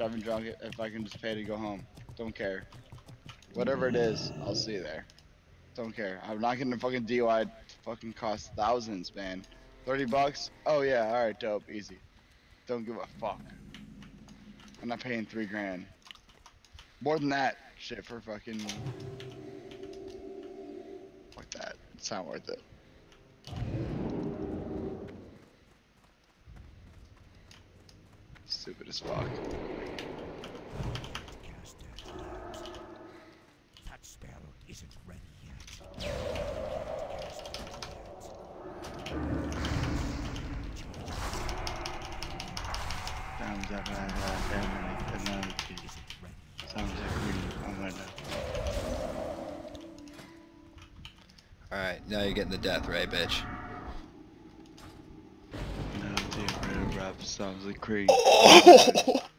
driving drunk if I can just pay to go home. Don't care. Whatever it is, I'll see you there. Don't care. I'm not getting a fucking DUI. Fucking cost thousands, man. $30? Oh yeah, alright, dope, easy. Don't give a fuck. I'm not paying $3 grand. More than that shit for fucking. Fuck that. It's not worth it. Stupid as fuck. That spell isn't ready yet. Sounds like I'm gonna. Alright, now you're getting the death ray, bitch. No, dude, rap sounds like Creed. Oh!